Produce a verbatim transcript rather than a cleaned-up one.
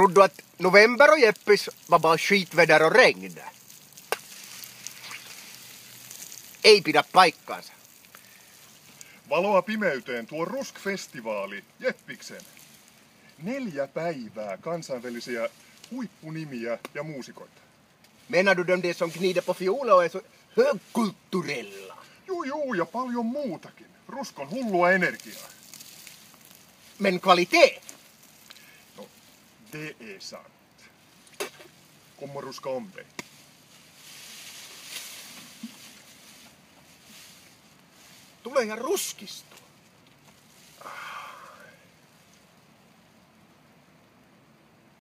trodde att november och Jeppis var bara skitväder och regn. Ei pidä paikkaansa. Valoa pimeyteen tuo Rusk-festivaali Jeppiksen. Neljä päivää kansainvälisiä huippunimiä ja muusikoita. Menar du de som gnider på fiola och är så högkulturella? Juu, juu, ja paljon muutakin. Rusk on hullua energiaa. Men kvalitet? No, det är sant. Kommer ruska om dig. Tulee ihan ruskista.